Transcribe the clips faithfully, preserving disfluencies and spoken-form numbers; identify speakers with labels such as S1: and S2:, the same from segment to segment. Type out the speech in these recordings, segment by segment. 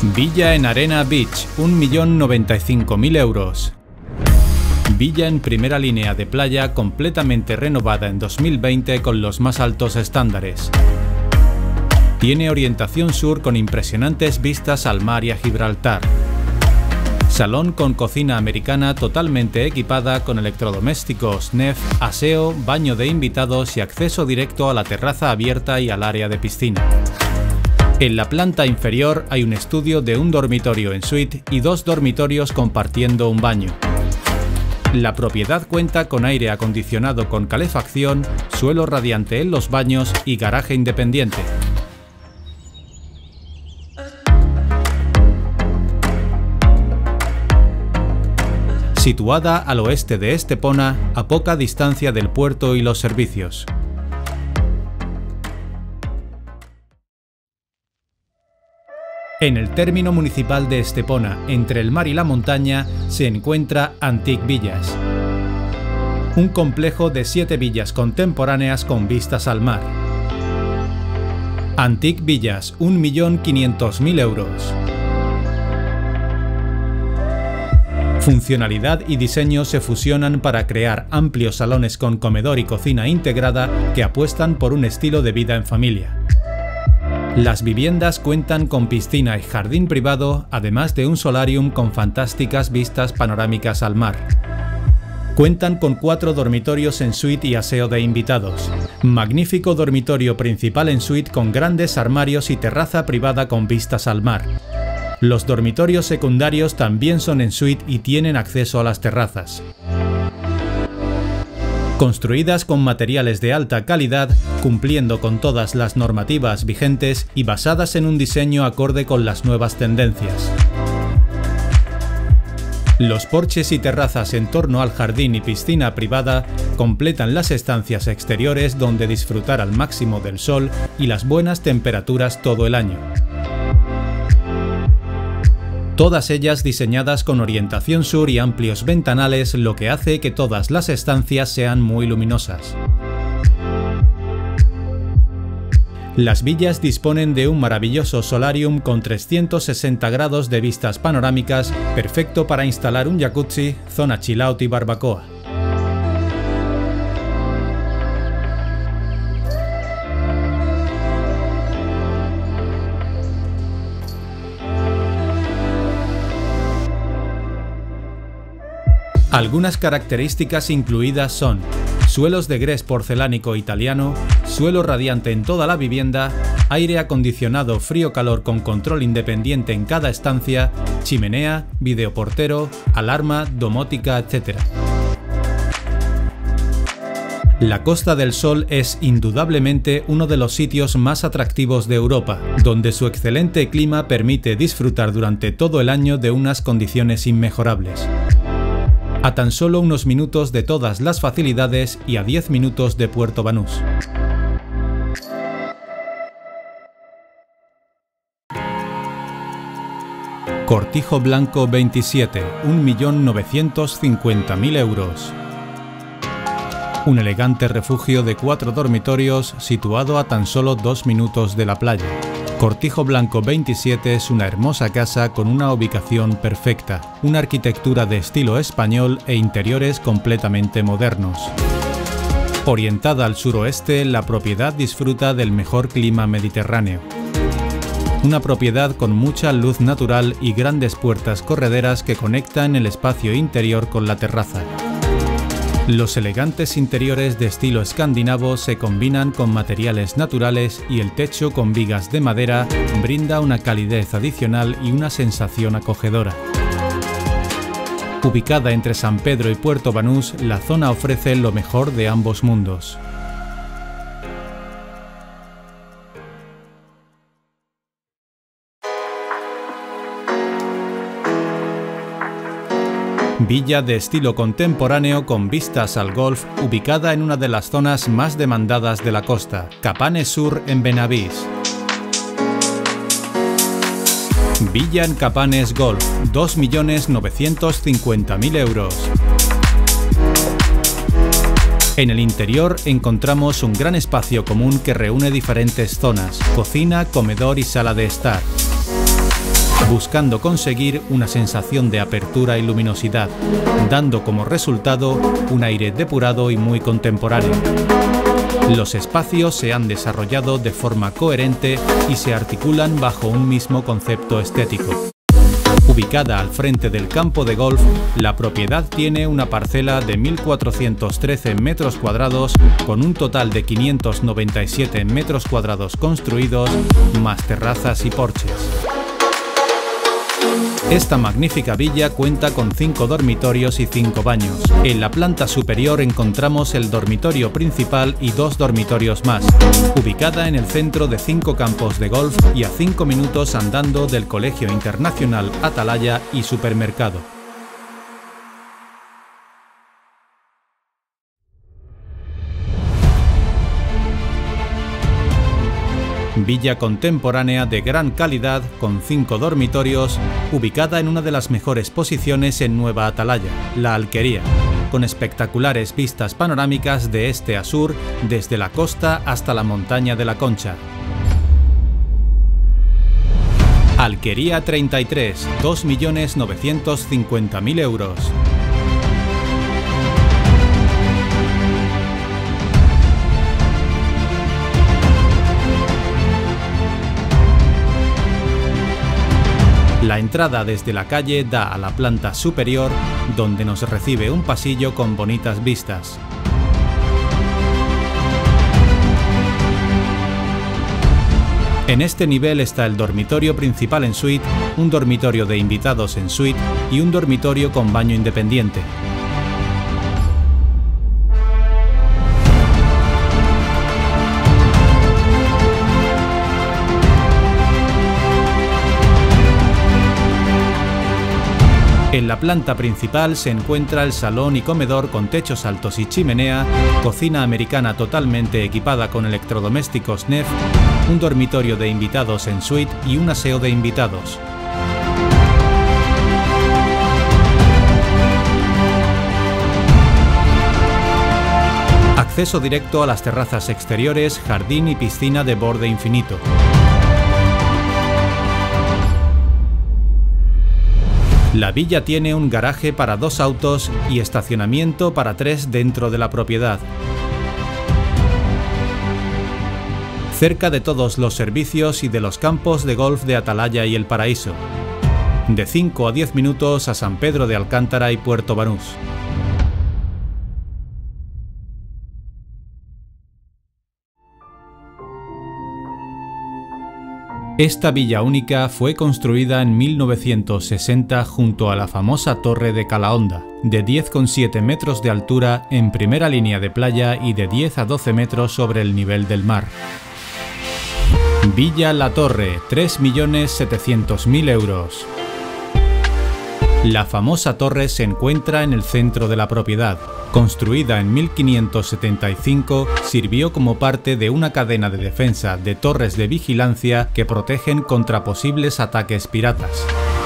S1: Villa en Arena Beach, un millón noventa y cinco mil euros. Villa en primera línea de playa completamente renovada en dos mil veinte con los más altos estándares. Tiene orientación sur con impresionantes vistas al mar y a Gibraltar. Salón con cocina americana totalmente equipada con electrodomésticos N E F, aseo, baño de invitados y acceso directo a la terraza abierta y al área de piscina. En la planta inferior hay un estudio de un dormitorio en suite y dos dormitorios compartiendo un baño. La propiedad cuenta con aire acondicionado con calefacción, suelo radiante en los baños y garaje independiente. Situada al oeste de Estepona, a poca distancia del puerto y los servicios. En el término municipal de Estepona, entre el mar y la montaña, se encuentra Antic Villas, un complejo de siete villas contemporáneas con vistas al mar. Antic Villas, un millón quinientos mil euros. Funcionalidad y diseño se fusionan para crear amplios salones con comedor y cocina integrada que apuestan por un estilo de vida en familia. Las viviendas cuentan con piscina y jardín privado, además de un solarium con fantásticas vistas panorámicas al mar. Cuentan con cuatro dormitorios en suite y aseo de invitados. Magnífico dormitorio principal en suite con grandes armarios y terraza privada con vistas al mar. Los dormitorios secundarios también son en suite y tienen acceso a las terrazas. Construidas con materiales de alta calidad, cumpliendo con todas las normativas vigentes y basadas en un diseño acorde con las nuevas tendencias. Los porches y terrazas en torno al jardín y piscina privada completan las estancias exteriores donde disfrutar al máximo del sol y las buenas temperaturas todo el año. Todas ellas diseñadas con orientación sur y amplios ventanales, lo que hace que todas las estancias sean muy luminosas. Las villas disponen de un maravilloso solarium con trescientos sesenta grados de vistas panorámicas, perfecto para instalar un jacuzzi, zona chill out y barbacoa. Algunas características incluidas son suelos de grés porcelánico italiano, suelo radiante en toda la vivienda, aire acondicionado frío-calor con control independiente en cada estancia, chimenea, videoportero, alarma, domótica, etcétera. La Costa del Sol es indudablemente uno de los sitios más atractivos de Europa, donde su excelente clima permite disfrutar durante todo el año de unas condiciones inmejorables. A tan solo unos minutos de todas las facilidades y a diez minutos de Puerto Banús. Cortijo Blanco veintisiete, un millón novecientos cincuenta mil euros. Un elegante refugio de cuatro dormitorios situado a tan solo dos minutos de la playa. Cortijo Blanco veintisiete es una hermosa casa con una ubicación perfecta, una arquitectura de estilo español e interiores completamente modernos. Orientada al suroeste, la propiedad disfruta del mejor clima mediterráneo. Una propiedad con mucha luz natural y grandes puertas correderas que conectan el espacio interior con la terraza. Los elegantes interiores de estilo escandinavo se combinan con materiales naturales y el techo con vigas de madera brinda una calidez adicional y una sensación acogedora. Ubicada entre San Pedro y Puerto Banús, la zona ofrece lo mejor de ambos mundos. Villa de estilo contemporáneo con vistas al golf, ubicada en una de las zonas más demandadas de la costa, Capanes Sur en Benavís. Villa en Capanes Golf, dos millones novecientos cincuenta mil euros. En el interior encontramos un gran espacio común que reúne diferentes zonas, cocina, comedor y sala de estar. buscando conseguir una sensación de apertura y luminosidad, dando como resultado un aire depurado y muy contemporáneo. Los espacios se han desarrollado de forma coherente y se articulan bajo un mismo concepto estético. Ubicada al frente del campo de golf, la propiedad tiene una parcela de mil cuatrocientos trece metros cuadrados con un total de quinientos noventa y siete metros cuadrados construidos, más terrazas y porches. Esta magnífica villa cuenta con cinco dormitorios y cinco baños. En la planta superior encontramos el dormitorio principal y dos dormitorios más, ubicada en el centro de cinco campos de golf y a cinco minutos andando del Colegio Internacional Atalaya y supermercado. Villa contemporánea de gran calidad con cinco dormitorios, ubicada en una de las mejores posiciones en Nueva Atalaya, La Alquería, con espectaculares vistas panorámicas de este a sur desde la costa hasta la montaña de la Concha. Alquería treinta y tres, dos millones novecientos cincuenta mil euros. La entrada desde la calle da a la planta superior, donde nos recibe un pasillo con bonitas vistas. En este nivel está el dormitorio principal en suite, un dormitorio de invitados en suite y un dormitorio con baño independiente. En la planta principal se encuentra el salón y comedor con techos altos y chimenea, cocina americana totalmente equipada con electrodomésticos N E F, un dormitorio de invitados en suite y un aseo de invitados. Acceso directo a las terrazas exteriores, jardín y piscina de borde infinito. La villa tiene un garaje para dos autos y estacionamiento para tres dentro de la propiedad. Cerca de todos los servicios y de los campos de golf de Atalaya y El Paraíso. De cinco a diez minutos a San Pedro de Alcántara y Puerto Banús. Esta villa única fue construida en mil novecientos sesenta junto a la famosa Torre de Calahonda, de diez coma siete metros de altura en primera línea de playa y de diez a doce metros sobre el nivel del mar. Villa La Torre, tres millones setecientos mil euros. La famosa torre se encuentra en el centro de la propiedad. Construida en mil quinientos setenta y cinco, sirvió como parte de una cadena de defensa de torres de vigilancia que protegen contra posibles ataques piratas.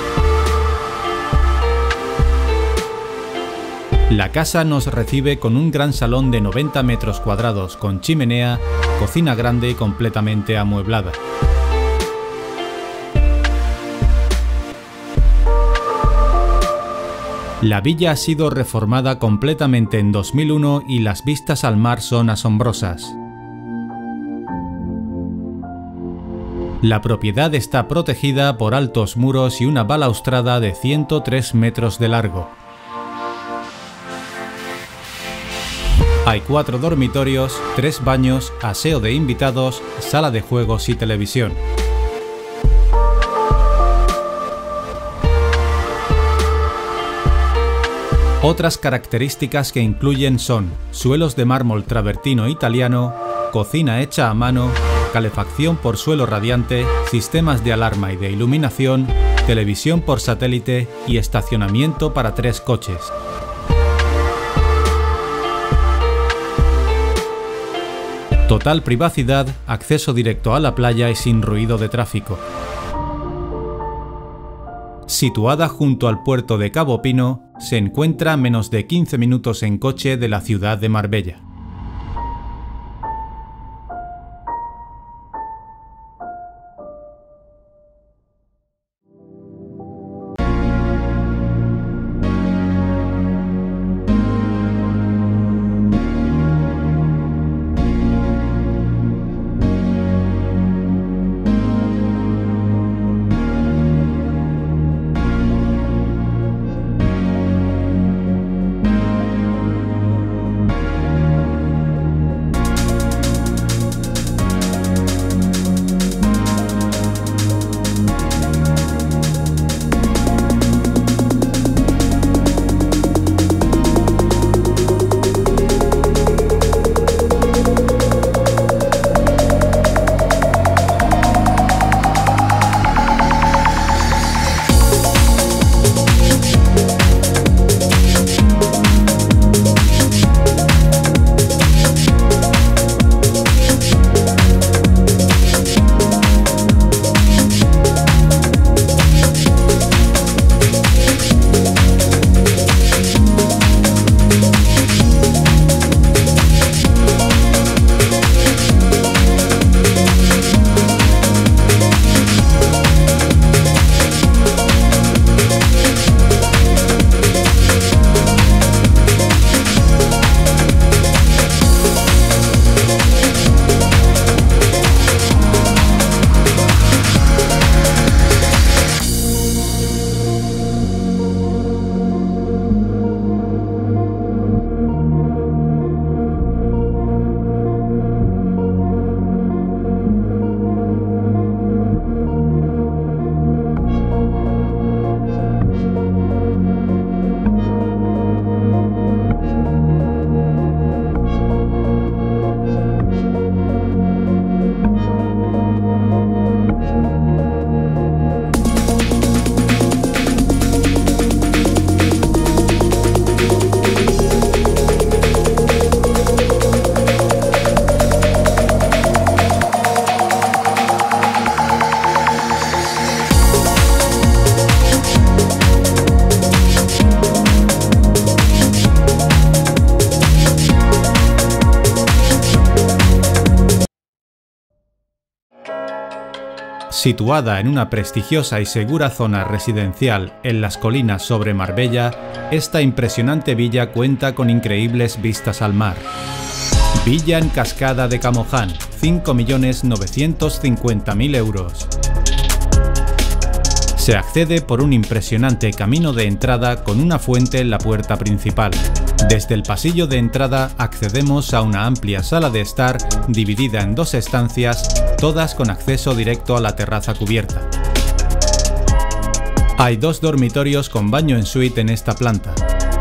S1: La casa nos recibe con un gran salón de noventa metros cuadrados con chimenea, cocina grande y completamente amueblada. La villa ha sido reformada completamente en dos mil uno y las vistas al mar son asombrosas. La propiedad está protegida por altos muros y una balaustrada de ciento tres metros de largo. Hay cuatro dormitorios, tres baños, aseo de invitados, sala de juegos y televisión. Otras características que incluyen son suelos de mármol travertino italiano, cocina hecha a mano, calefacción por suelo radiante, sistemas de alarma y de iluminación, televisión por satélite y estacionamiento para tres coches. Total privacidad, acceso directo a la playa y sin ruido de tráfico. Situada junto al puerto de Cabo Pino, se encuentra a menos de quince minutos en coche de la ciudad de Marbella. Situada en una prestigiosa y segura zona residencial en las colinas sobre Marbella, esta impresionante villa cuenta con increíbles vistas al mar. Villa en Cascada de Camoján, cinco millones novecientos cincuenta mil euros. Se accede por un impresionante camino de entrada con una fuente en la puerta principal. Desde el pasillo de entrada accedemos a una amplia sala de estar dividida en dos estancias, todas con acceso directo a la terraza cubierta. Hay dos dormitorios con baño en suite en esta planta.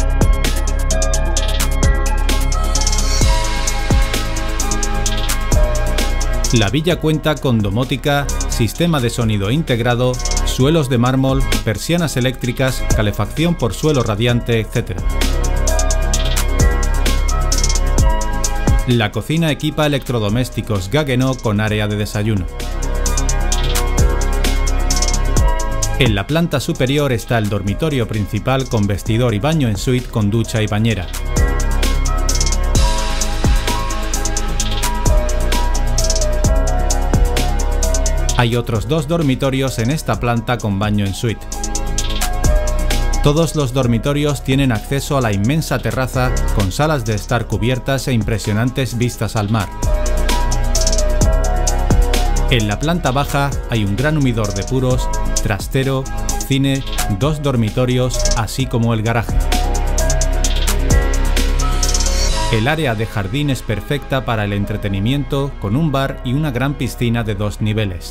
S1: La villa cuenta con domótica, sistema de sonido integrado, suelos de mármol, persianas eléctricas, calefacción por suelo radiante, etcétera. La cocina equipa electrodomésticos Gaggenau con área de desayuno. En la planta superior está el dormitorio principal con vestidor y baño en suite con ducha y bañera. Hay otros dos dormitorios en esta planta con baño en suite. Todos los dormitorios tienen acceso a la inmensa terraza con salas de estar cubiertas e impresionantes vistas al mar. En la planta baja hay un gran humidor de puros, trastero, cine, dos dormitorios, así como el garaje. El área de jardín es perfecta para el entretenimiento, con un bar y una gran piscina de dos niveles.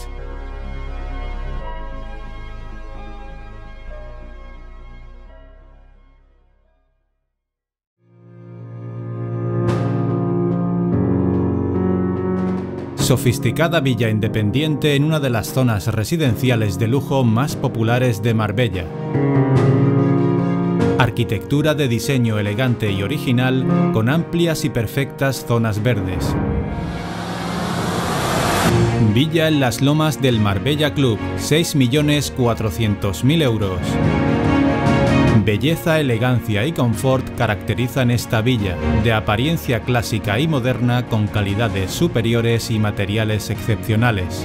S1: Sofisticada villa independiente en una de las zonas residenciales de lujo más populares de Marbella. Arquitectura de diseño elegante y original con amplias y perfectas zonas verdes. Villa en las lomas del Marbella Club, seis millones cuatrocientos mil euros. Belleza, elegancia y confort caracterizan esta villa, de apariencia clásica y moderna con calidades superiores y materiales excepcionales.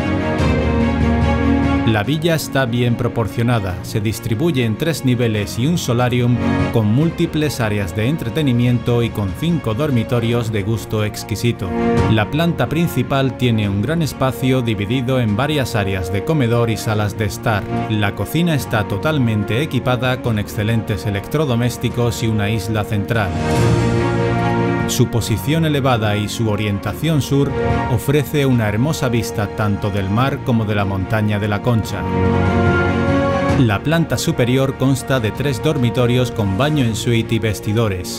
S1: La villa está bien proporcionada, se distribuye en tres niveles y un solarium con múltiples áreas de entretenimiento y con cinco dormitorios de gusto exquisito. La planta principal tiene un gran espacio dividido en varias áreas de comedor y salas de estar. La cocina está totalmente equipada con excelentes electrodomésticos y una isla central. Su posición elevada y su orientación sur ofrece una hermosa vista tanto del mar como de la montaña de la Concha. La planta superior consta de tres dormitorios con baño en suite y vestidores.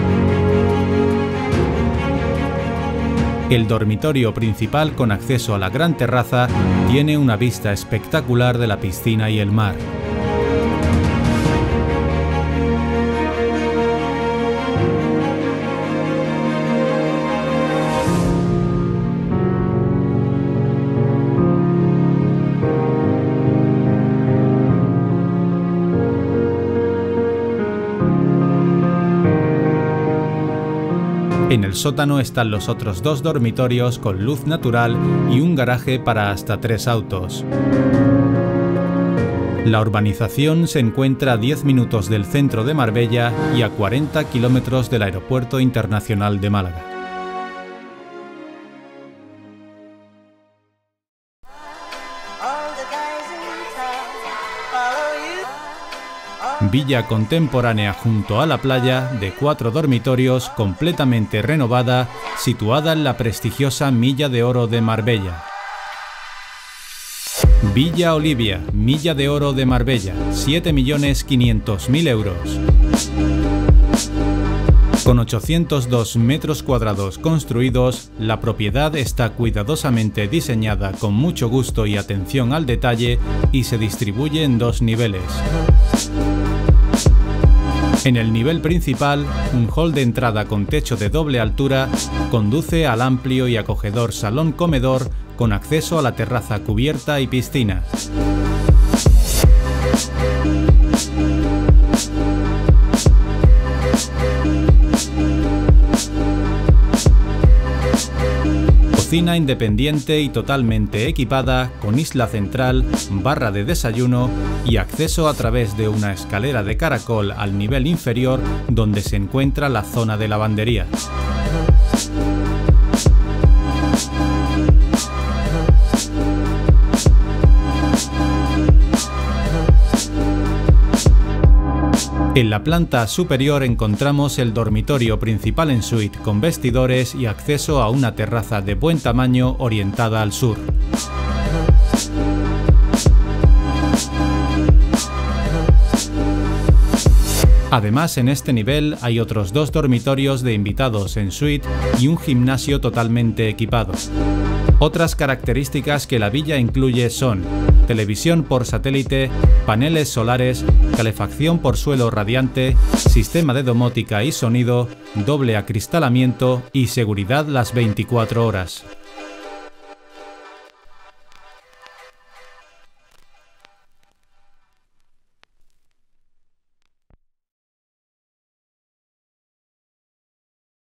S1: El dormitorio principal con acceso a la gran terraza tiene una vista espectacular de la piscina y el mar. En el sótano están los otros dos dormitorios con luz natural y un garaje para hasta tres autos. La urbanización se encuentra a diez minutos del centro de Marbella y a cuarenta kilómetros del Aeropuerto Internacional de Málaga. Villa contemporánea junto a la playa, de cuatro dormitorios, completamente renovada, situada en la prestigiosa Milla de Oro de Marbella. Villa Olivia, Milla de Oro de Marbella, siete millones quinientos mil euros. Con ochocientos dos metros cuadrados construidos, la propiedad está cuidadosamente diseñada con mucho gusto y atención al detalle y se distribuye en dos niveles. En el nivel principal, un hall de entrada con techo de doble altura conduce al amplio y acogedor salón-comedor con acceso a la terraza cubierta y piscina. Cocina independiente y totalmente equipada con isla central, barra de desayuno y acceso a través de una escalera de caracol al nivel inferior donde se encuentra la zona de lavandería. En la planta superior encontramos el dormitorio principal en suite con vestidores y acceso a una terraza de buen tamaño orientada al sur. Además, en este nivel hay otros dos dormitorios de invitados en suite y un gimnasio totalmente equipado. Otras características que la villa incluye son televisión por satélite, paneles solares, calefacción por suelo radiante, sistema de domótica y sonido, doble acristalamiento y seguridad las veinticuatro horas.